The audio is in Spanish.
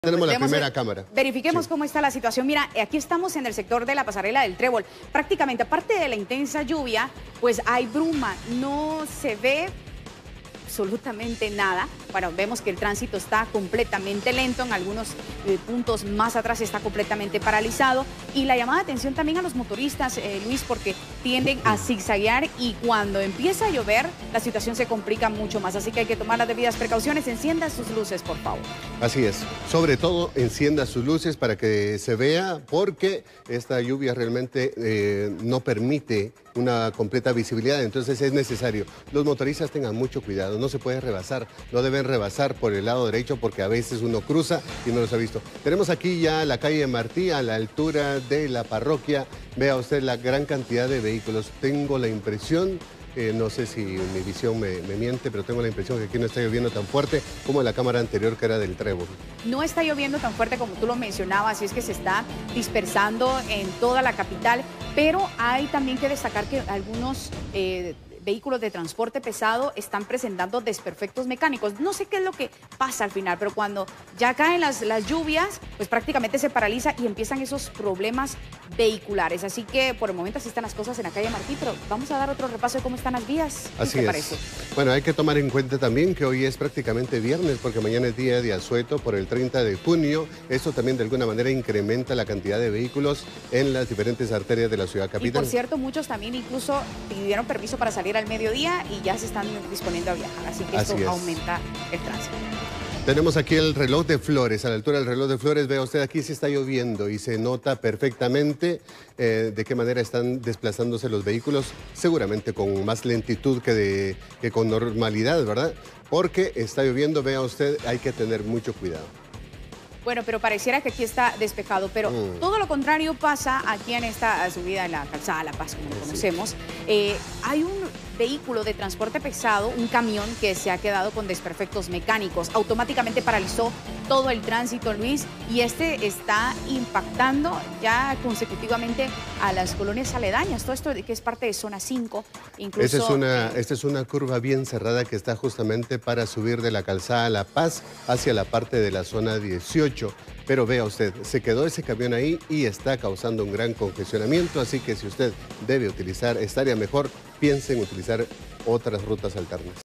Tenemos la primera cámara. Verifiquemos Sí. cómo está la situación. Mira, aquí estamos en el sector de la pasarela del Trébol. Prácticamente, aparte de la intensa lluvia, pues hay bruma. No se ve absolutamente nada. Bueno, vemos que el tránsito está completamente lento, en algunos puntos más atrás está completamente paralizado. Y la llamada de atención también a los motoristas, Luis, porque tienden a zigzaguear y cuando empieza a llover, la situación se complica mucho más. Así que hay que tomar las debidas precauciones. Encienda sus luces, por favor. Así es. Sobre todo, encienda sus luces para que se vea, porque esta lluvia realmente no permite una completa visibilidad, entonces es necesario. Los motoristas tengan mucho cuidado, no se puede rebasar, no deben rebasar por el lado derecho porque a veces uno cruza y no los ha visto. Tenemos aquí ya la calle Martí, a la altura de la parroquia. Vea usted la gran cantidad de vehículos. Tengo la impresión, no sé si mi visión me miente, pero tengo la impresión que aquí no está lloviendo tan fuerte como en la cámara anterior, que era del Trébol. No está lloviendo tan fuerte como tú lo mencionabas, y es que se está dispersando en toda la capital, pero hay también que destacar que algunos vehículos de transporte pesado están presentando desperfectos mecánicos. No sé qué es lo que pasa al final, pero cuando ya caen las lluvias, pues prácticamente se paraliza y empiezan esos problemas vehiculares. Así que por el momento así están las cosas en la calle Martí, pero vamos a dar otro repaso de cómo están las vías. Así ¿Qué te es. parece? Bueno, hay que tomar en cuenta también que hoy es prácticamente viernes, porque mañana es día de asueto por el 30 de junio. Esto también de alguna manera incrementa la cantidad de vehículos en las diferentes arterias de la ciudad Y capital. por cierto, muchos también incluso pidieron permiso para salir al mediodía y ya se están disponiendo a viajar. Así que esto aumenta el tránsito. Tenemos aquí el reloj de Flores, a la altura del reloj de Flores, vea usted aquí sí está lloviendo y se nota perfectamente de qué manera están desplazándose los vehículos, seguramente con más lentitud que con normalidad, ¿verdad? Porque está lloviendo, vea usted, hay que tener mucho cuidado. Bueno, pero pareciera que aquí está despejado, pero todo lo contrario pasa aquí en esta subida en la calzada La Paz, como lo conocemos. Hay un vehículo de transporte pesado, un camión que se ha quedado con desperfectos mecánicos. Automáticamente paralizó todo el tránsito, Luis, y este está impactando ya consecutivamente a las colonias aledañas. Todo esto que es parte de zona 5, incluso... Esta es una curva bien cerrada que está justamente para subir de la calzada La Paz hacia la parte de la zona 18. Pero vea usted, se quedó ese camión ahí y está causando un gran congestionamiento, así que si usted debe utilizar, estaría mejor, piense en utilizar otras rutas alternas.